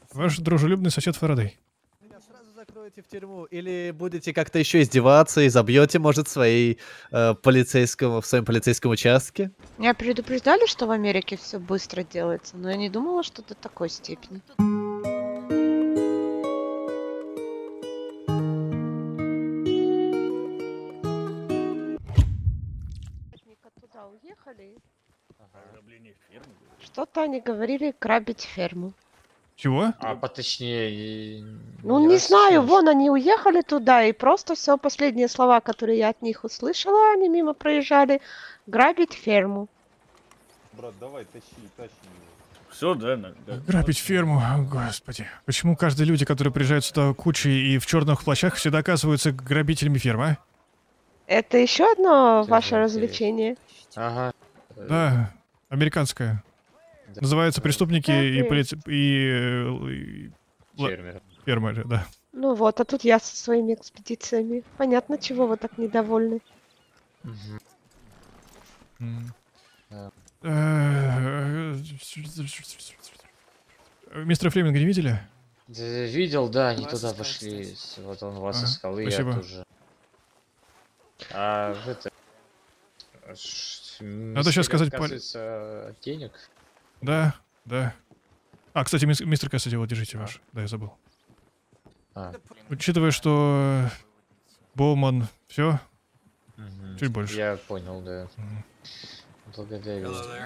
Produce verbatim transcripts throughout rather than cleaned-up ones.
Ваш дружелюбный сосед Фарадей. Меня сразу закроете в тюрьму или будете как-то еще издеваться и забьете, может, в своей э, полицейском, в своем полицейском участке? Меня предупреждали, что в Америке все быстро делается, но я не думала, что до такой степени. Туда уехали. Что-то они говорили грабить ферму. Чего? А поточнее... Ну, не знаю, вон они уехали туда, и просто все последние слова, которые я от них услышала, они мимо проезжали, грабить ферму. Брат, давай, тащи, тащи его. Все, да, да. Грабить ферму, господи. Почему каждые люди, которые приезжают сюда кучей и в черных плащах, всегда оказываются грабителями фермы, а? Это еще одно Это ваше же развлечение? Ага. Да, американское. Да. Называется «Преступники и, полиц... и... и... Фермер. фермеры», да. Ну вот, а тут я со своими экспедициями. Понятно, чего вы так недовольны. Мгм. М. Да. Э, Мистера Флеминга не видели? Да, видел, да, они Вас туда искал, пошли. кстати. с- Вот он вас Ага, искал, и спасибо. я тоже. А это... ш- Надо щас мистер, сказать, пол- оказывается, денег. Да, да. А, кстати, мис- мистер Кассиди, вот, держите ваш. Да, я забыл. А, Учитывая, что Боуман все, мгм. чуть больше. Я понял, да. Мгм. Благодарю. Hello there.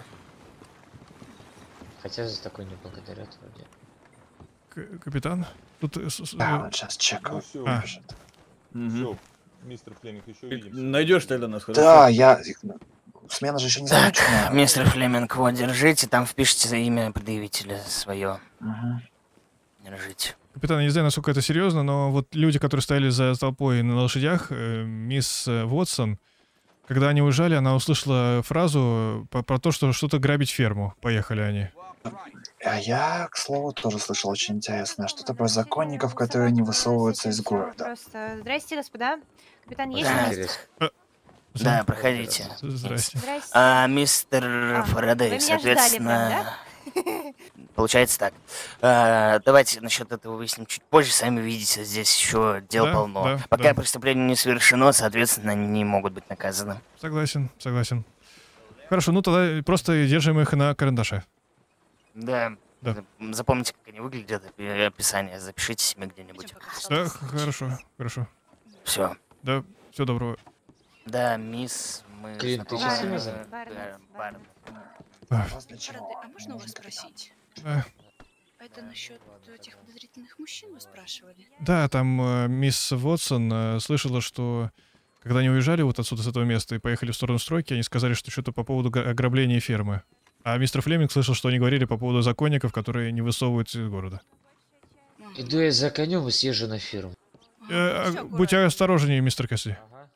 Хотя за такой не благодарят вроде. К- капитан? Тут... э, с- с- Да, э, вот сейчас чекаю. Ну все, А. все, мистер Флеминг, еще увидимся. Найдешь тогда нас, хорошо? Да, я... Смена же еще не Так, закончена. мистер Флеминг, вот, держите, там впишите имя предъявителя свое. Мгм. Держите. Капитан, я не знаю, насколько это серьезно, но вот люди, которые стояли за толпой на лошадях, э, мисс э, Вотсон, когда они уезжали, она услышала фразу по- про то, что что-то грабить ферму. Поехали они. А я, к слову, тоже слышал очень интересно. Что-то про законников, которые не высовываются из города. Просто... Здрасте, господа. Капитан, есть Да. место? Интересно. Да, проходите. Здрасте. Здрасте. А, мистер А, вы Фарадей, меня ждали соответственно... прям, Получается так. А, давайте насчет этого выясним чуть позже. Сами видите, здесь еще дел Да, полно. да, Пока да. преступление не совершено, соответственно, они не могут быть наказаны. Согласен, согласен. Хорошо, ну тогда просто держим их на карандаше. Да. Да. Запомните, как они выглядят, опи- описание. Запишите себе где-нибудь. Идем пока. Да, х- хорошо, хорошо. Все. Да, всего доброго. Да, мисс, мы Клиент, ты знакомы. сейчас Барни, связан? Барни, Бар- Барни. А, Вас для чего? Фарадей, а можно у вас нужен капитан? спросить? да. А это насчет этих подозрительных мужчин вы спрашивали? Да, там э, мисс Вотсон э, слышала, что когда они уезжали вот отсюда, с этого места, и поехали в сторону стройки, они сказали, что что-то по поводу га- ограбления фермы. А мистер Флеминг слышал, что они говорили по поводу законников, которые не высовываются из города. Иду я за конем и съезжу на ферму. Э, а, будьте осторожнее, мистер Касси. Ага.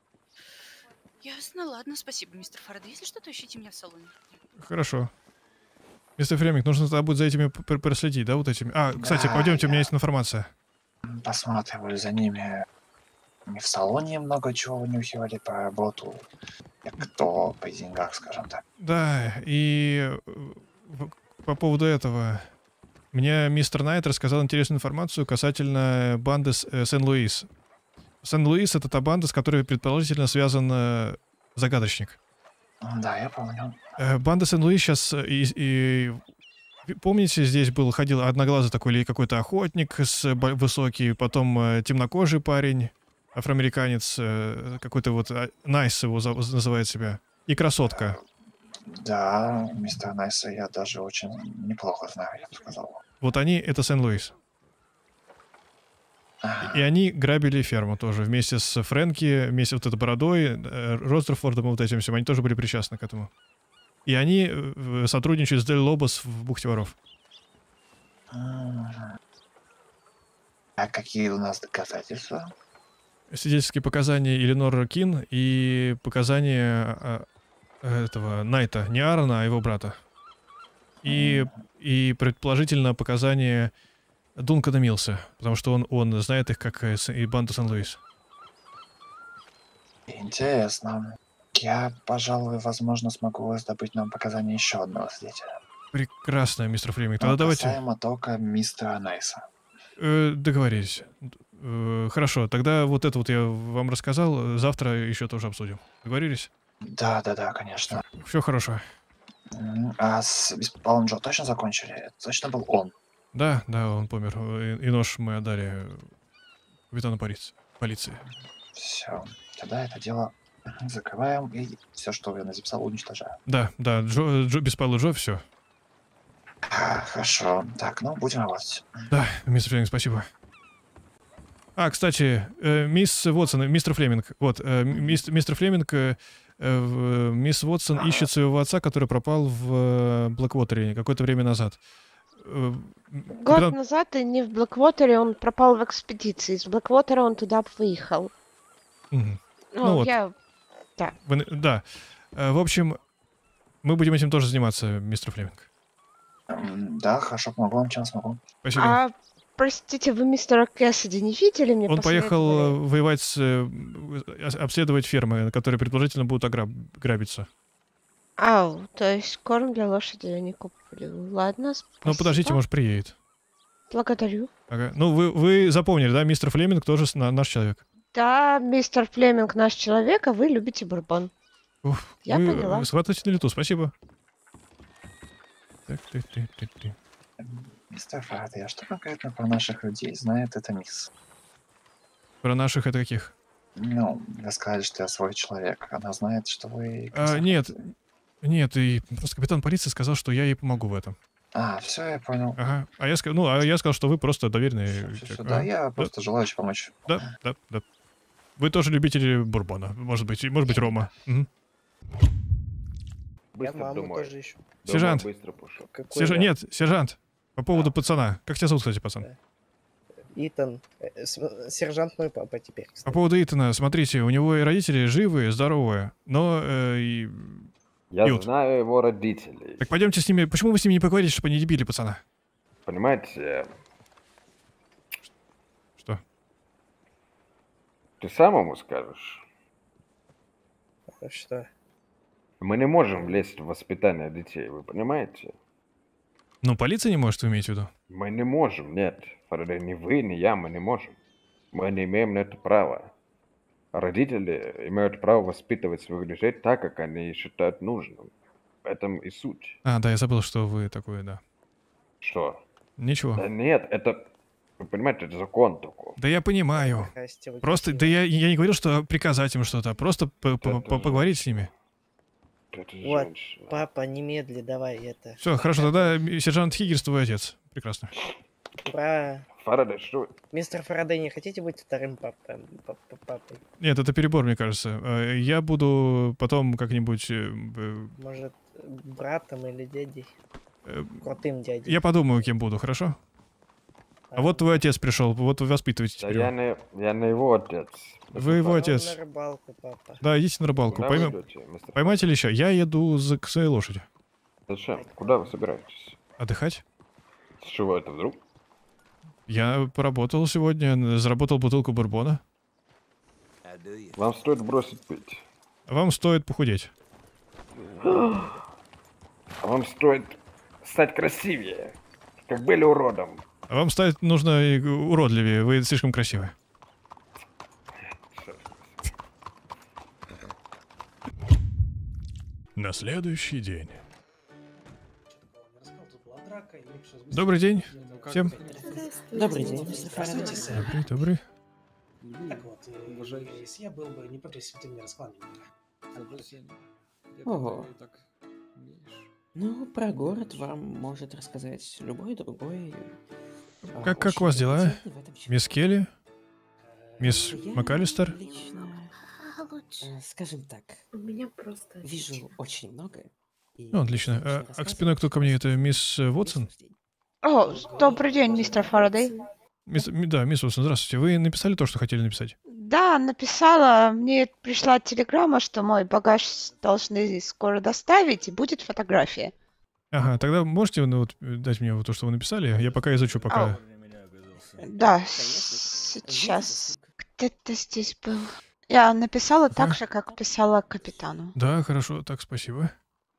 Ясно, ладно, спасибо, мистер Фарадей. Если что, то ищите меня в салоне. Хорошо. Мистер Флеминг, нужно тогда будет за этими п- п- проследить, да, вот этими? А, кстати, Да, пойдемте, у меня я- есть информация. Посматривали за ними. Не в салоне много чего вынюхивали по работу. Кто по деньгах, скажем так. Да, и э, в- по поводу этого. Мне мистер Найт рассказал интересную информацию касательно банды С- э, Сен-Луис. Сен-Луис — это та банда, с которой предположительно связан э, загадочник. Да, я помню. Э, Банда Сен-Луис сейчас и, и- вы помните, здесь был ходил одноглазый такой или какой-то охотник с бо- высокий, потом э, темнокожий парень, афроамериканец, э, какой-то вот а, Найс его за- называет себя, и красотка. Да, мистер Найса я даже очень неплохо знаю, я бы сказал. Вот они — это Сен-Луис. А, И они грабили ферму тоже вместе с Фрэнки, вместе вот этой бородой, э, Розерфордом и вот этим всем. Они тоже были причастны к этому. И они э, сотрудничают с Дель Лобос в бухте воров. м. А какие у нас доказательства? Свидетельские показания Эленор Кин и показания а, этого Найта, не Аарона, а его брата. И, и предположительно показания Дункана Милса, потому что он, он знает их как э, с- и банду Сан-Луис. Интересно. Я, пожалуй, возможно, смогу раздобыть нам показания еще одного свидетеля. Прекрасно, мистер Флеминг. Тогда Но давайте... касаемо только мистера Найса. Э, договорились. Э, хорошо, тогда вот это вот я вам рассказал. Завтра еще тоже обсудим. Договорились? Да, да, да, конечно. Все хорошо. М, А с Беспалом Джо точно закончили? Это точно был он? Да, да, он помер. И, и нож мы отдали капитану полиции. полиции. Все. Тогда это дело закрываем, и все, что я записал, уничтожаю. Да, да, Джо, Джо Беспалу Джо, все. А, Хорошо. Так, ну, будем работать. Да, мистер Флеминг, спасибо. А, кстати, э, мисс Вотсон, мистер Флеминг, вот, э, мис- мистер Флеминг, э, э, мисс Вотсон ищет своего отца, который пропал в э, Блэквотере какое-то время назад. Э, Год капитан- назад и не в Блэквотере, он пропал в экспедиции. Из Блэквотера он туда выехал. Мгм. Ну, Ну вот. я... Вы на- да. Э, в общем, мы будем этим тоже заниматься, мистер Флеминг. М, Да, хорошо, помогу вам, чем смогу. Спасибо. А, простите, вы мистера Кэссиди не видели? Мне Он поехал э, посоветовали. воевать с... э, ос- обследовать фермы, которые предположительно будут ограб- грабиться. Ау, то есть корм для лошади они купили. Ладно, спасибо. Ну, подождите, может, приедет. Благодарю. Ага. Ну, вы, вы запомнили, да, мистер Флеминг тоже с- на- наш человек. Да, мистер Флеминг наш человек, а вы любите бурбон. Уф, Я вы поняла. э, схватываете на лету, спасибо. Так, ты, ты, ты, ты. Мистер Фарадей, а что конкретно про наших людей знает эта мисс? Про наших это каких? Ну, вы сказали, что я свой человек. Она знает, что вы... А, нет, нет, и просто капитан полиции сказал, что я ей помогу в этом. А, все, я понял. Ага. А я, ска- ну, а я сказал, что вы просто доверенный Всё, человек. да, Ага. я просто желающий помочь. Да, да, да. Вы тоже любители бурбона, может быть, и может быть рома. Мгм. Быстро домой. Домой Сержант. быстро пошел. Сержа- Нет, сержант. По поводу пацана. Как тебя зовут, кстати, пацан? Итан, э, с- сержант мой папа теперь. По поводу Итана, смотрите, у него и родители живые, здоровые, но э, и... Я пьют. знаю его родителей. Так пойдемте с ними. Почему вы с ними не поговорите, чтобы они не дебили пацана? Понимаете, Что? ты сам ему скажешь. Что? Мы не можем влезть в воспитание детей, вы понимаете? Ну, полиция не может, вы имеете в виду? Мы не можем, нет. Фарадей, ни вы, ни я, мы не можем. Мы не имеем на это права. Родители имеют право воспитывать своих детей так, как они считают нужным. В этом и суть. А, да, я забыл, что вы такой, да. Что? Ничего. Да нет, это... Вы понимаете, это закон такой. Да я понимаю. Просто, да я, я не говорил, что приказать им что-то, а просто по- по- по- поговорить с ними. Это Вот, женщина. папа, немедли, давай это. Все, хорошо, тогда м, сержант Хиггерс твой отец. Прекрасно. Ура! Фарадей, что? Мистер Фарадей, не хотите быть вторым папой? пап- папой? Нет, это перебор, мне кажется. Э, Я буду потом как-нибудь... э, э, Может, братом или дядей? э, Крутым дядей. Я подумаю, кем буду, хорошо? А вот твой отец пришел, вот вы воспитываете Да теперь. я его. не, я не его отец. Вы его Ну, отец. на рыбалку, папа. Да, идите на рыбалку. Куда вы Поймем... идете, мистер Поймайте леща. Я еду за... к своей лошади. Зачем? Куда вы собираетесь? Отдыхать? С чего это вдруг? Я поработал сегодня, заработал бутылку бурбона. Вам стоит бросить пить. Вам стоит похудеть. А вам стоит стать красивее, как были уродом. А вам стать нужно и уродливее, вы слишком красивы. На следующий день. Добрый день всем. Добрый день, мистер Фарадей. Добрый, добрый. Так вот, э, если я был бы не против, если бы ты мне рассказал немного. Ого. Ну, про город вам может рассказать любой другой. а, Как, как у очень вас дела? компетентный в этом человек. Мисс Келли? Мисс Я МакАлистер? лично, э, скажем так, У меня просто... вижу очень много. и Ну, отлично. если А, нужно а к спиной кто ко мне? Это мисс э, Вотсон? О, добрый день, мистер Фарадей. Мисс, ми- да, мисс Вотсон, здравствуйте. Вы написали то, что хотели написать? Да, написала. Мне пришла телеграмма, что мой багаж должны скоро доставить, и будет фотография. Ага, тогда можете ну, вот, дать мне вот то, что вы написали? Я пока изучу, пока... Да, сейчас. Где-то здесь был. Я написала так же, как писала капитану. Да, хорошо, так, спасибо.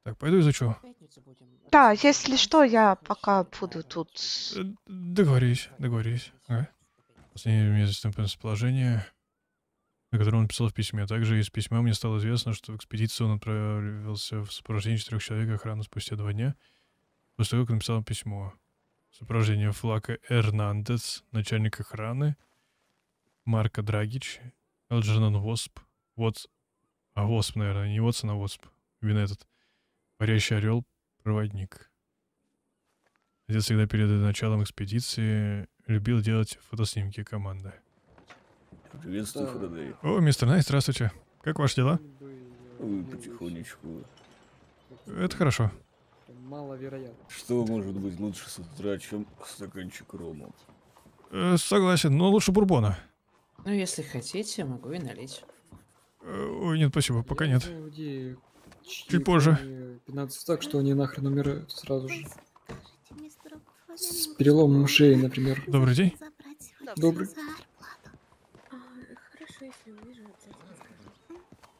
Так, пойду изучу. Да, если что, я пока буду тут. Э, Договорились, договорились. Ага. Последнее местоположение, о котором он написал в письме. Также из письма мне стало известно, что в экспедицию он отправился в сопровождении четырех человек охраны спустя два дня, после того, как написал письмо. Сопровождение Флака Эрнандес, начальник охраны, Марко Драгич, Элджернон Восп, Вотс... А, Восп, наверное, не Вотсон, а Восп. Именно этот. Парящий орел, проводник. Отец всегда перед началом экспедиции любил делать фотоснимки команды. Приветствую, Фарадей. О, мистер Найт, здравствуйте. Как ваши дела? Ой, потихонечку. Это хорошо. Маловероятно. Что может быть лучше с утра, чем стаканчик рома? Э, согласен, но лучше бурбона. Ну, если хотите, могу и налить. Э, ой, нет, спасибо, пока нет. Чуть позже. пятнадцать так, что они нахрен умирают сразу же. С переломом шеи, например. Добрый день. Добрый. Хорошо, если увижу, обязательно скажу.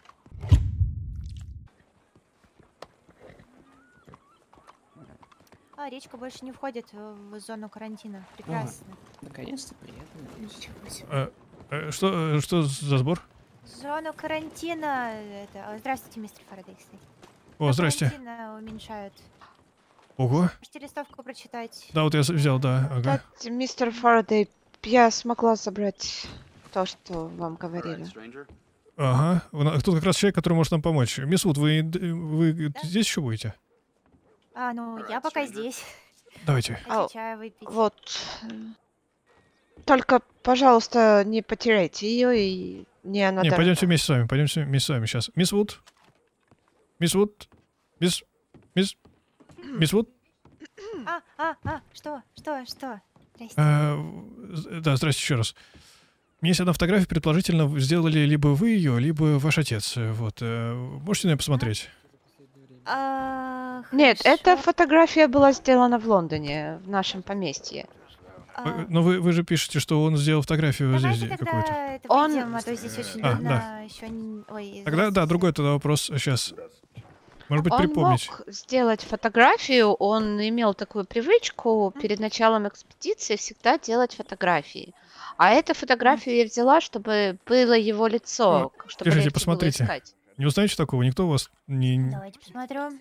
А, речка больше не входит в зону карантина. Прекрасно. А, наконец-то приятно. Ничего себе. Э, э, что, э, что за сбор? Зону карантина... Это... а, Здравствуйте, мистер Фарадей, кстати. О, здрасте. Карантина уменьшают. Ого. Можете листовку прочитать? Да, вот я с- взял, да, ага. Кстати, мистер Фарадей, я смогла забрать то, что вам говорили. Ага. Вон- Тут как раз человек, который может нам помочь. Мисс Вуд, вы, д- вы здесь еще будете? А, ну, я пока здесь. Давайте. Ау, Хотите чая выпить? Вот. Только, пожалуйста, не потеряйте ее, и мне она Не, дорога. пойдемте вместе с вами, пойдемте вместе с вами сейчас. Мисс Вуд? Мисс Вуд? Мисс... Мисс... Мисс Вуд? А, а, а, что, что, что? Здрасте. Э, в- да, здрасте еще раз. Мне есть одна фотография, предположительно, сделали либо вы ее, либо ваш отец. Э, Вот. э, Можете на нее посмотреть? А, Нет, хорошо. эта фотография была сделана в Лондоне, в нашем поместье. А, Э, Но вы, вы же пишете, что он сделал фотографию здесь Давайте какую-то. тогда это Он- выйдем, а то здесь очень А, видно да. еще... не- Ой, Тогда, да, другой тогда вопрос сейчас. Может быть, Он припомнить. мог сделать фотографию, он имел такую привычку перед началом экспедиции всегда делать фотографии. А эту фотографию я взяла, чтобы было его лицо, к- чтобы Держите, легче было посмотрите. искать. Не узнаете такого? Никто у вас не... Давайте посмотрим.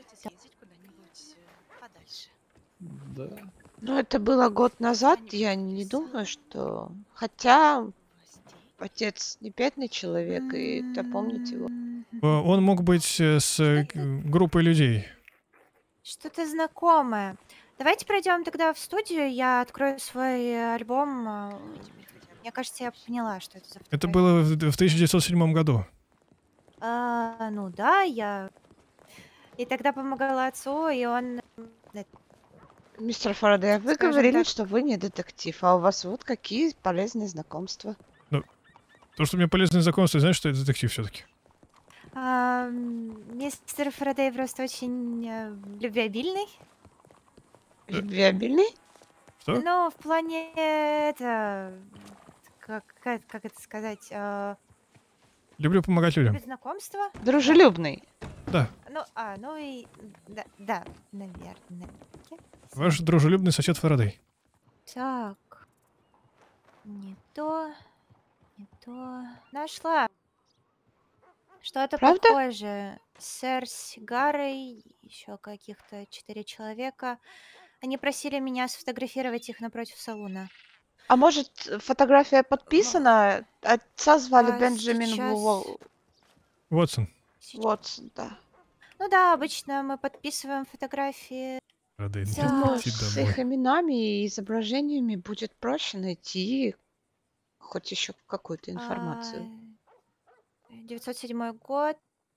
Да. Ну, это было год назад, я не думаю, что... Хотя отец не бедный человек, и это помнит его. Э, Он мог быть э, с э, г- группой людей. Что-то знакомое. Давайте пройдем тогда в студию, я открою свой э, альбом. а, Мне кажется, я поняла, что это за Это фотография. было в в тысяча девятьсот седьмом году. А, ну да, я... И тогда помогала отцу, и он... э, Мистер Фарадей, а вы Скажем говорили, так. что вы не детектив, а у вас вот какие полезные знакомства. То, что у меня полезные знакомства, знаешь, что это детектив все-таки. а, м, Мистер Фарадей просто очень э, любвеобильный. Любвеобильный? Что? Ну, в плане это... Как, как, как это сказать? а, Люблю помогать людям. Любит знакомства? Дружелюбный. Да. Ну, а, ну и... Да, да, наверное. Ваш дружелюбный сосед Фарадей. Так. Не то. Не то. Нашла. Что-то Правда? похожее. Сэр с сигарой, еще каких-то четыре человека. Они просили меня сфотографировать их напротив салуна. А может, фотография подписана? Отца звали А, Бенджамин сейчас- Вол- Вотсон. Вотсон, да. Ну да, обычно мы подписываем фотографии. Фарадей, Да. нет, Думаю, идти с домой. их именами и изображениями будет проще найти хоть еще какую-то информацию. А, девятьсот седьмой год.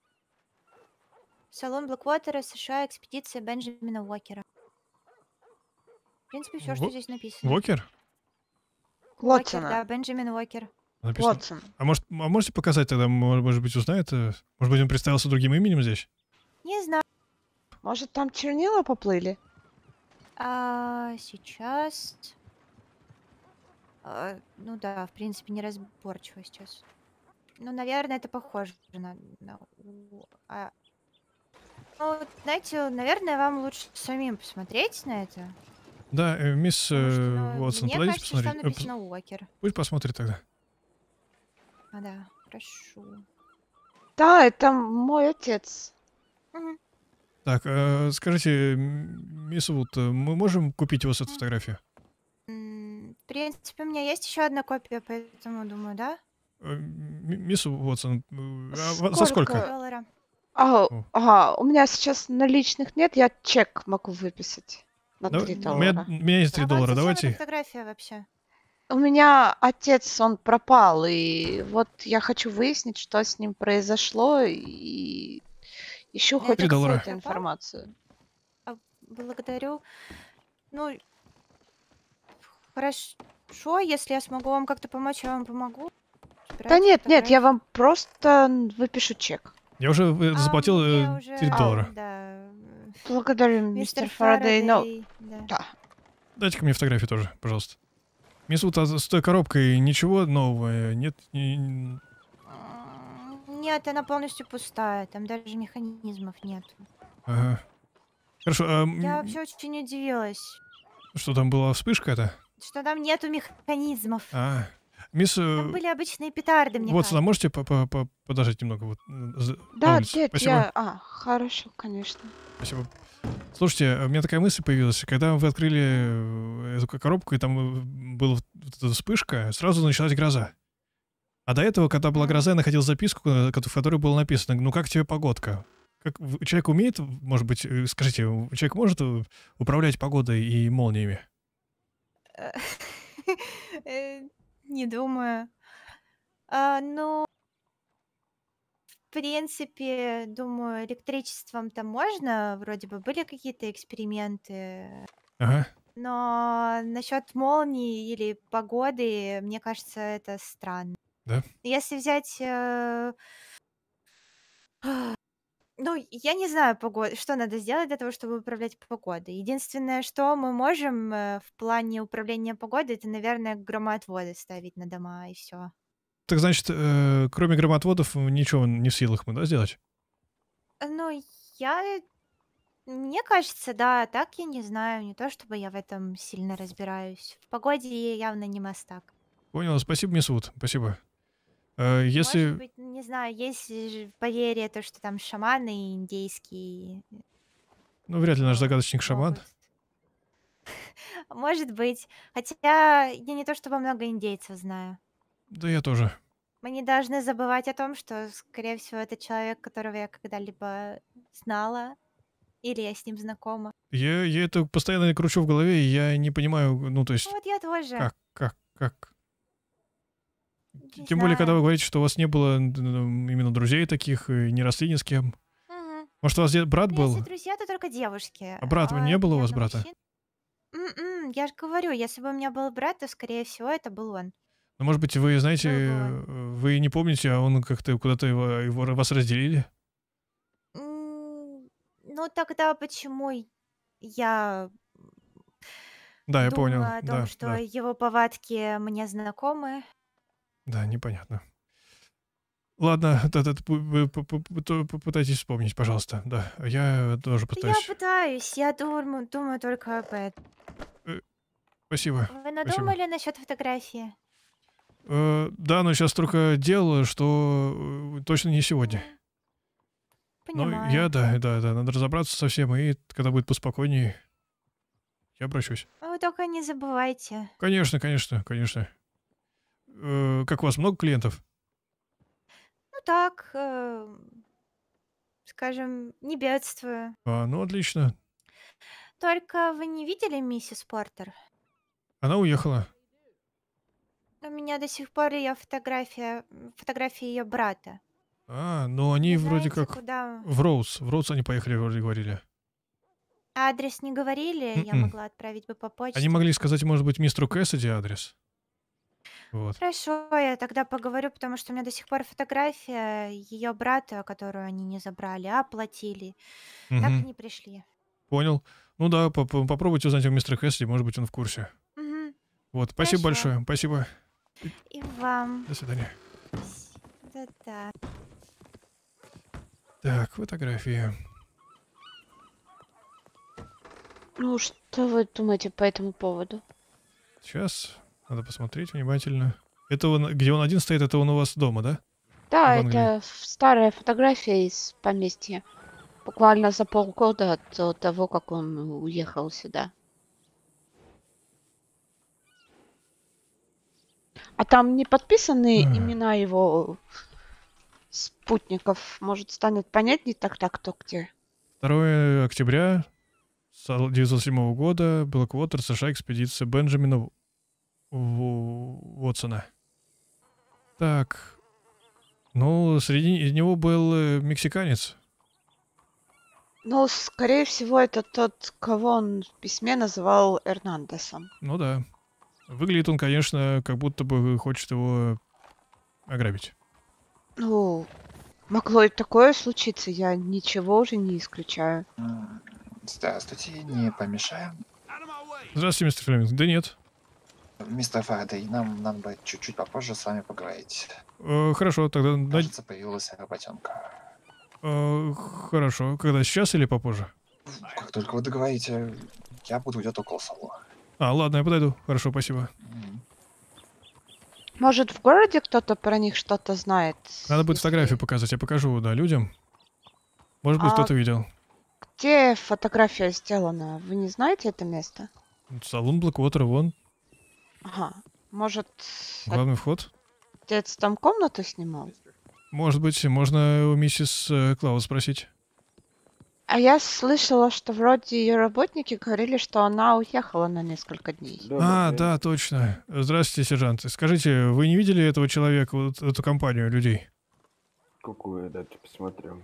Салон Блэквотера, США, экспедиция Бенджамина Уокера. В принципе, все, что Во- здесь написано. Уокер? Уокер, Уотсона. да, Бенджамин Уокер. Написано. Уотсон. А может, а можете показать тогда, мо- может быть, узнает? э, Может быть, он представился другим именем здесь? Не знаю. Может, там чернила поплыли? А сейчас... а, ну да, в принципе, неразборчиво сейчас. Ну, наверное, это похоже на... на у- а, Ну, знаете, наверное, вам лучше самим посмотреть на это. Да, э, мисс Потому что, э, ну, Уотсон, мне подойдите кажется, что там посмотреть. Э, пос- написано Уокер. Пусть посмотрит тогда. А, да, прошу. Да, это мой отец. Мгм. Так, э, скажите, м, мисс Вуд, э, мы можем купить у вас эту фотографию? М, В принципе, у меня есть еще одна копия, поэтому думаю, да? Э, м- Мисс Уотсон, э, а ва- за сколько? Доллара. А, О. ага, у меня сейчас наличных нет, я чек могу выписать на Да, три у меня, доллара. у меня есть три А вам доллара, зачем эта давайте. фотография вообще? У меня отец, он пропал, и вот я хочу выяснить, что с ним произошло, и ищу хоть Три доллара. какую-то информацию. А, Благодарю. Ну, хорошо, если я смогу вам как-то помочь, я вам помогу. Да Собирать нет, нет, я фотографии. вам просто выпишу чек. Я уже э, А, заплатил мне э, уже, три а, доллара. да. Благодарю, Мистер мистер Фарадей, но... Фарадей, да. Да. Дайте-ка мне фотографию тоже, пожалуйста. Мисс Вуд, а с той коробкой ничего нового нет? Ни- Нет, она полностью пустая, там даже механизмов нет. Ага. Хорошо, а м, Я вообще очень удивилась, что там была вспышка это? что там нету механизмов. А, мисс Там э, были обычные петарды, мне Уотсон, кажется. а можете по- по- по- подождать немного вот э, за- на Да, улице? нет, Спасибо. я... А, хорошо, конечно. Спасибо. Слушайте, у меня такая мысль появилась. Когда вы открыли э, эту ко- коробку, и там э, была вот эта вспышка, сразу началась гроза. А до этого, когда была гроза, я находил записку, э, ко- в которой было написано: ну как тебе погодка? Как, в- человек умеет, может быть, э, скажите, у- человек может э, управлять погодой и молниями? Э, Не думаю. А, Ну, в принципе, думаю, электричеством-то можно. Вроде бы были какие-то эксперименты. Ага. Но насчет молнии или погоды, мне кажется, это странно. Да? Если взять... э, Ну, я не знаю, погоду, что надо сделать для того, чтобы управлять погодой. Единственное, что мы можем э, в плане управления погодой, это, наверное, громоотводы ставить на дома, и все. Так значит, э, кроме громотводов, ничего не в силах мы, да, сделать? Ну, я... Мне кажется, да, так я не знаю. Не то, чтобы я в этом сильно разбираюсь. В погоде я явно не мастак. Понял, спасибо, мисс Вуд, спасибо. Э, Может если... быть, не знаю, есть же поверье, то, что там шаманы индейские. Ну, вряд ли наш загадочник шаман. Может быть. Хотя я не то чтобы много индейцев знаю. Да я тоже. Мы не должны забывать о том, что, скорее всего, это человек, которого я когда-либо знала, или я с ним знакома. Я, я это постоянно кручу в голове, и я не понимаю, ну, то есть... Ну, вот я тоже. Как, как, как? Не Тем более, когда знаю. вы говорите, что у вас не было м, именно друзей таких, и не росли ни с кем. Мгм. Может, у вас где- брат Ну, был? если друзья, то только девушки. А брата не было у вас именно брата? мужчин- М-м, Я же говорю, если бы у меня был брат, то, скорее всего, это был он. Ну, может быть, вы знаете, Был бы э, вы не помните, а он как-то куда-то его, его вас разделили? М, Ну, тогда почему я Да, я понял. думаю о том, Да, что да, его повадки мне знакомы? да, непонятно. Ладно, да, да, п- вы п- п- п- то попытайтесь вспомнить, пожалуйста. Да, я тоже Да я пытаюсь. пытаюсь, я думаю, думаю только об этом. Э, Спасибо. Вы Спасибо. надумали насчет фотографии? Э, да, но сейчас только дело, что э, точно не сегодня. Ну, Понимаю. я, да, да, да, надо разобраться со всем, и когда будет поспокойнее, я обращусь. Вы только не забывайте. Конечно, конечно, конечно. Э, как у вас, много клиентов? Ну так, э, скажем, не бедствую. А, ну, отлично. Только вы не видели миссис Портер? Она уехала. У меня до сих пор ее фотография, м, фотография ее брата. А, ну они вроде Знаете, как куда? в Роуз. В Роуз они поехали, вроде говорили. Адрес не говорили, я М-м. могла отправить бы по почте. Они могли сказать, может быть, мистеру Кэссиди адрес. Вот. Хорошо, я тогда поговорю, потому что у меня до сих пор фотография ее брата, которую они не забрали, а оплатили. Так и Мгм. не пришли. Понял. Ну да, по- по- попробуйте узнать у мистера Кэссиди, может быть, он в курсе. Мгм. Вот, спасибо Хорошо. большое. Спасибо. И вам. До свидания. Да-да. Так, фотографии. Ну, что вы думаете по этому поводу? Сейчас надо посмотреть внимательно. Это он, где он один стоит, это он у вас дома, да? Да, В Англии. это ф- старая фотография из поместья. Буквально за полгода до того, как он уехал сюда. А там не подписаны Эх. имена его спутников. Может, станет понятней тогда, кто где? второго октября тысяча девятьсот седьмого года, Блэквотер, США, экспедиция Бенджамина В- Уотсона. Так. Ну, среди него был э, мексиканец. Ну, скорее всего, это тот, кого он в письме называл Эрнандесом. Ну да. Выглядит он, конечно, как будто бы хочет его ограбить. Ну, могло и такое случиться, я ничего уже не исключаю. М, Здравствуйте, не помешаем? Здравствуйте, мистер Флеминг. Да нет. Мистер Фарадей, нам надо бы чуть-чуть попозже с вами поговорить. Э, хорошо, тогда... на- Кажется, появилась работенка. э, хорошо. Когда, сейчас или попозже? Как только вы договорите, я буду где-то около салона. А, ладно, я подойду. Хорошо, спасибо. Может, в городе кто-то про них что-то знает? Надо будет фотографию показать. Я покажу, да, людям. Может быть, А кто-то видел. где фотография сделана? Вы не знаете это место? Салон Блэквотера, вон. Ага. Может, Главный вход. отец там комнату снимал? Может быть, можно у миссис э, Клаус спросить. А я слышала, что вроде ее работники говорили, что она уехала на несколько дней. А, да, точно. Здравствуйте, сержант. Скажите, вы не видели этого человека, вот эту компанию людей? Какую, дайте посмотрю.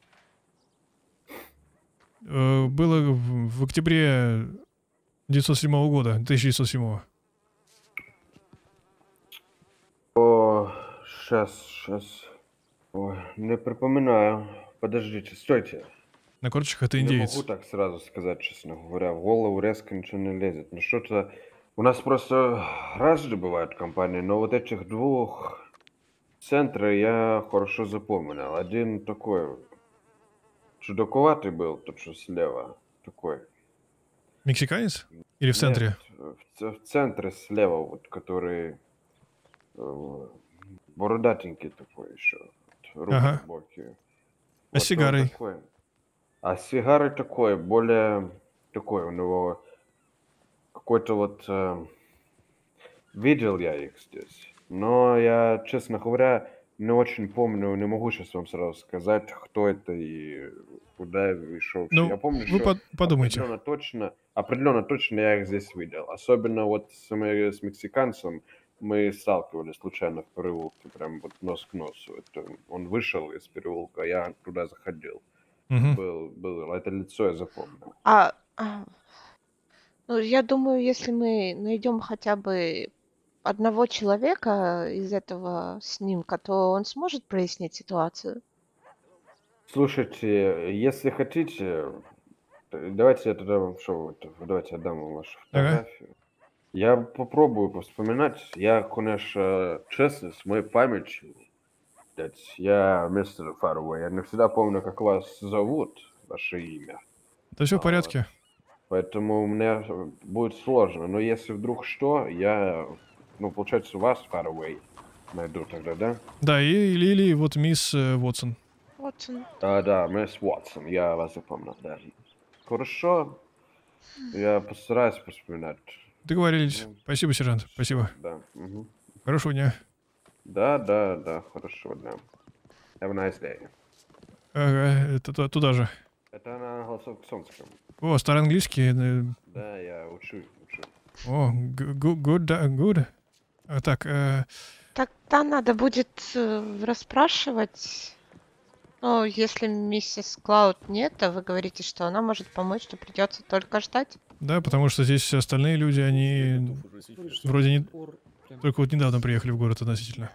Э, Было в, в октябре девятьсот седьмого года, тысяча девятьсот седьмого. О, сейчас, сейчас. Ой, не припоминаю. Подождите, стойте. На корточках это Не индеец. могу так сразу сказать, честно говоря. В голову резко ничего не лезет. Ну что-то... У нас просто разные бывают компании, но вот этих двух центров я хорошо запомнил. Один такой чудаковатый был, тот, что слева. Такой. Мексиканец? Или в центре? Нет, в, ц- в центре слева, вот, который э, бородатенький такой еще. Вот, руки Ага. глубокие. А Вот с он сигарой? такой. А с сигарой такой, более такой у него какой-то вот... э, видел я их здесь, но я, честно говоря, не очень помню, не могу сейчас вам сразу сказать, кто это и куда я шел. Я Ну, помню, вы что под- подумайте. определенно точно, определенно точно я их здесь видел. Особенно вот с, ме- с мексиканцем мы сталкивались случайно в переулке, прям вот нос к носу. Это он вышел из переулка, я туда заходил. Мгм. Был, был, это лицо я запомнил. А, а, ну, я думаю, если мы найдем хотя бы одного человека из этого снимка, то он сможет прояснить ситуацию. Слушайте, если хотите, т- давайте я тогда вам что, вот, давайте я дам вам вашу Ага. фотографию. Я попробую повспоминать. Я, конечно, честно, с моей памятью, блядь, я мистер Фаруэй, я не всегда помню, как вас зовут, ваше имя. Да все в А, порядке. Поэтому мне будет сложно. Но если вдруг что, я, ну, получается, вас, Фаруэй, найду тогда, да? Да, и, или, или вот мисс э, Уотсон. Вот он. Да, да, мисс Уотсон, я вас запомнил, да. Хорошо, я постараюсь вспоминать. Договорились. Ну, Спасибо, сержант. Спасибо. Да, мгм. Хорошего дня. Да, да, да, хорошего дня. Have a nice day. Ага, это ту- туда же. Это на Голосовском. О, староанглийский. э, Да, я учу, учу. О, г- г- good, да, good. А, Так, э, Тогда надо будет э, расспрашивать. Ну, если миссис Клауд нет, то вы говорите, что она может помочь, что придется только ждать. да, потому что здесь все остальные люди, они вроде не... Только вот недавно приехали в город относительно.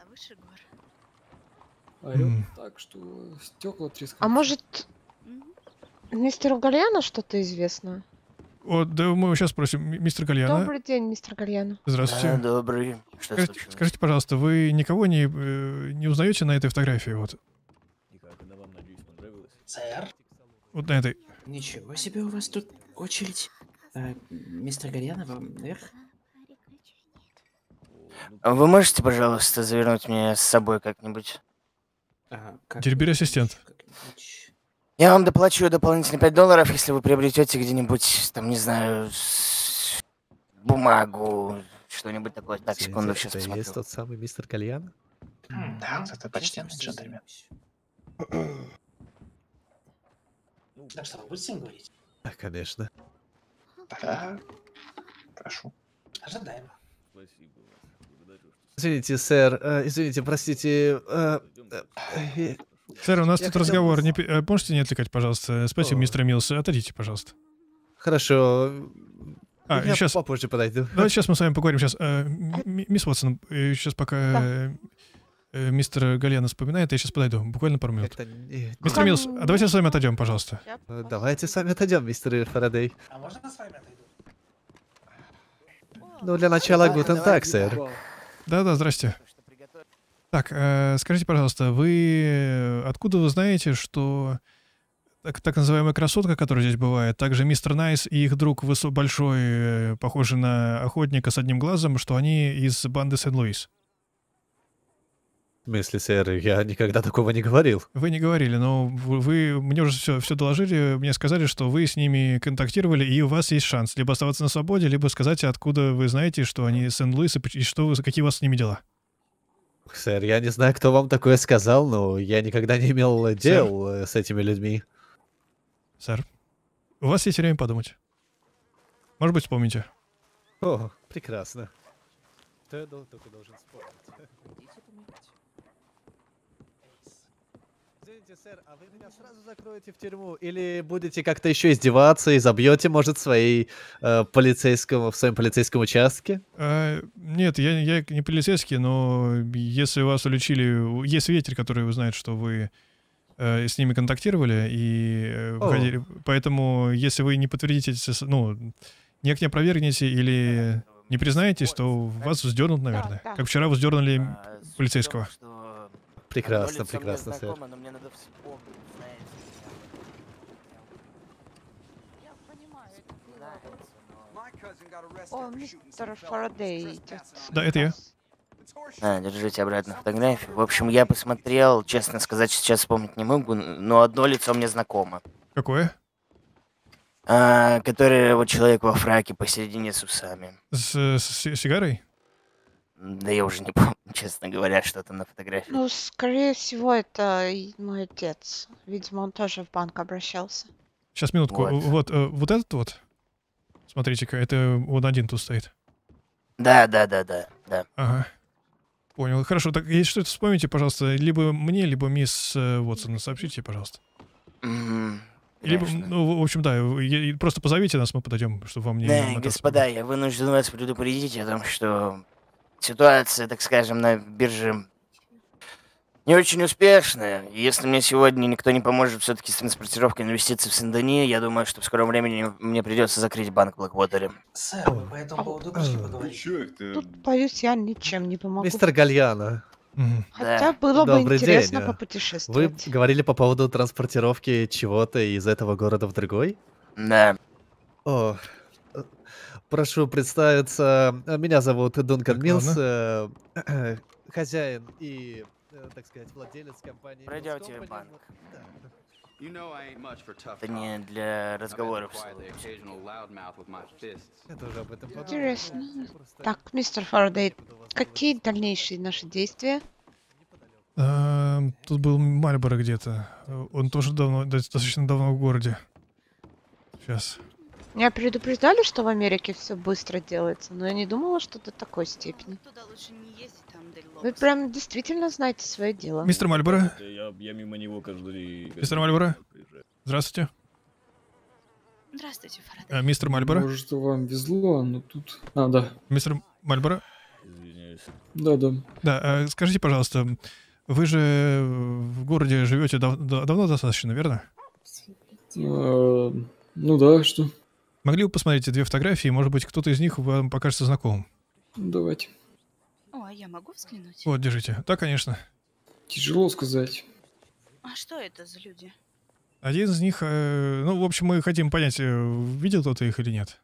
Орёт М. так, что стекла трескаются. А может, мистеру Гальяно что-то известно? О, да мы его сейчас спросим. М- Мистер Гальяно. Добрый день, мистер Гальяно. Здравствуйте. А, добрый. Что Скажите, случилось? скажите, пожалуйста, вы никого не, э, не узнаете на этой фотографии? Вот, Сэр? вот на этой. Ничего себе у вас тут очередь. А, мистер Гальяна, вам наверх? Вы можете, пожалуйста, завернуть меня с собой как-нибудь? А, как Теперь ассистент. как-нибудь? Я вам доплачу дополнительно пять долларов, если вы приобретете где-нибудь, там, не знаю, с- бумагу, что-нибудь такое. Так, секунду, сейчас Это и есть посмотрю. тот самый мистер Кальян? М, Да, вот это почтенный джентльмен. Так что, вы будете с ним говорить? Да, конечно. Да, прошу. Ожидаемо. Извините, сэр, э, извините, простите. э, э, э, Сэр, у нас я тут хотел разговор. бы- Не пи- э, Можете не отвлекать, пожалуйста? Спасибо, О. мистер Милс. Отойдите, пожалуйста. Хорошо. А, я сейчас. попозже подойду. Давайте сейчас мы с вами поговорим. Сейчас, мисс Уотсон, сейчас пока э, э, мистер Гальяна вспоминает, я сейчас подойду. Буквально пару минут. Это не- Мистер Милс, а давайте с вами отойдем, пожалуйста. Э, Давайте с вами отойдем, мистер Фарадей. А можно с вами отойду? Ну, для начала гутен так, сэр. Да-да, здрасте. Так, э, скажите, пожалуйста, вы э, откуда вы знаете, что так, так называемая красотка, которая здесь бывает, также мистер Найс и их друг высо- большой, э, похожий на охотника с одним глазом, что они из банды Сент-Луис? В смысле, сэр, я никогда такого не говорил. Вы не говорили, но вы, вы мне уже все, все доложили, мне сказали, что вы с ними контактировали, и у вас есть шанс либо оставаться на свободе, либо сказать, откуда вы знаете, что они из Сент-Луис, и, поч- и что, вы- какие у вас с ними дела. Сэр, я не знаю, кто вам такое сказал, но я никогда не имел э, дел э, с этими людьми. Сэр, у вас есть время подумать. Может быть, вспомните. О, прекрасно. Что я дол- только должен вспомнить? Извините, сэр, а вы меня сразу закроете в тюрьму? Или будете как-то еще издеваться и забьете, может, в своей э, полицейском, в своем полицейском участке? А, нет, я, я не полицейский, но если вас уличили, есть свидетель, который узнает, что вы э, с ними контактировали и э, О. выходили. Поэтому, если вы не подтвердите, эти с- ну, никак не опровергнете или не признаетесь, то вас вздернут, наверное. да. Как вчера вздернули полицейского. Прекрасно, Одно лицо мне прекрасно, сэр. знакомо, но мне надо вспомнить, знаете. О, мистер Фарадей идет. Да, это я. А, держите обратно фотографию. В общем, я посмотрел, честно сказать, сейчас вспомнить не могу, но одно лицо мне знакомо. Какое? А, которое вот человек во фраке посередине с усами. С, с си- сигарой? Да я уже не помню, честно говоря, что там на фотографии. Ну, скорее всего, это и мой отец. Видимо, он тоже в банк обращался. Сейчас, минутку. Вот. Вот, э, вот этот вот. Смотрите-ка, это он один тут стоит. Да, да, да, да, да. Ага. Понял. Хорошо, так если что-то вспомните, пожалуйста, либо мне, либо мисс э, Уотсон, сообщите, пожалуйста. Мгм, Либо, конечно. ну, в общем, да, я- просто позовите нас, мы подойдем, чтобы вам не Да, мотаться. господа, я вынужден вас предупредить о том, что ситуация, так скажем, на бирже не очень успешная. И если мне сегодня никто не поможет все-таки с транспортировкой инвестиций в Сен-Дени, я думаю, что в скором времени мне придется закрыть банк в Блэквотере. Сэр, вы по этому поводу пришли поговорить? Чё Боюсь, я ничем не помогу. Мистер Гальяна, Хотя было бы добрый интересно день. Вы попутешествовать. говорили по поводу транспортировки чего-то из этого города в другой? Да. О, э, прошу представиться. Э, Меня зовут Дункан Так, Милс, ладно. э, э, хозяин и, э, так сказать, владелец компании. Mills Пройдёте в Company. банк. Да. Это не для разговоров. Я тоже об этом подумал. Интересно. Просто- Так, мистер Фарадей, какие дальнейшие наши действия? А, тут был Мальборо где-то. Он тоже давно, достаточно давно в городе. Сейчас. Меня предупреждали, что в Америке все быстро делается, но я не думала, что до такой степени. Вы прям действительно знаете свое дело. Мистер Мальборо? Я, я мимо него каждый... Мистер Мальборо? Здравствуйте. Здравствуйте, Фарадей. А, мистер Мальборо? Может, вам везло, но тут... А, да. Мистер Мальборо? Извиняюсь. Да, да. Да, а скажите, пожалуйста, вы же в городе живете дав- да- давно достаточно, верно? А, ну да, что? Могли бы посмотреть эти две фотографии, может быть, кто-то из них вам покажется знакомым. Давайте. О, а я могу взглянуть? Вот, держите. Да, конечно. Тяжело сказать. А что это за люди? Один из них, э, ну, в общем, мы хотим понять, э, видел кто-то их или нет.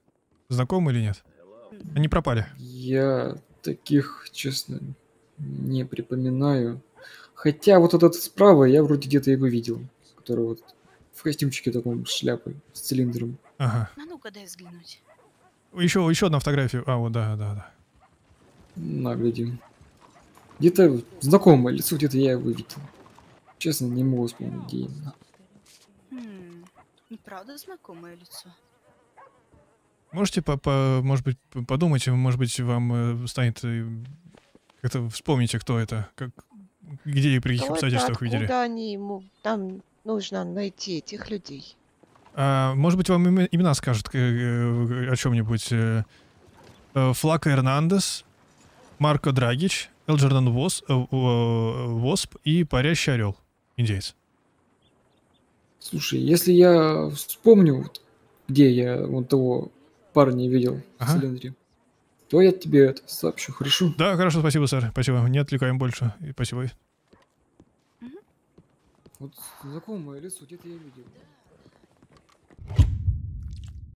Знакомы или нет? Они пропали. Я таких, честно, не припоминаю. Хотя вот этот справа я вроде где-то его видел. Который вот в костюмчике таком с шляпой, с цилиндром. Ага. А ну-ка дай взглянуть. Еще, еще одна фотография. А, вот, да, да, да. На, гляди. Где-то знакомое лицо, где-то я его видел. Честно, не могу вспомнить, где именно. Хм, и правда знакомое лицо. Можете, по, по, может быть, подумать, может быть, вам э, станет э, как-то вспомните, кто это, как, где и при каких Кто это, обстоятельствах видели. откуда они ему... Нам нужно найти этих людей. А, может быть, вам име- имена скажут э, э, о чем-нибудь. Э, э, Флако Эрнандес, Марко Драгич, Элджердан Вос, э, э, Восп и Парящий Орел, индейец. Слушай, если я вспомню, вот, где я вон того парня видел Ага. в цилиндре, то я тебе это сообщу, хорошо? Да, хорошо, спасибо, сэр. Спасибо. Не отвлекаем больше. И спасибо. Вот знакомое лицо, где-то я видел.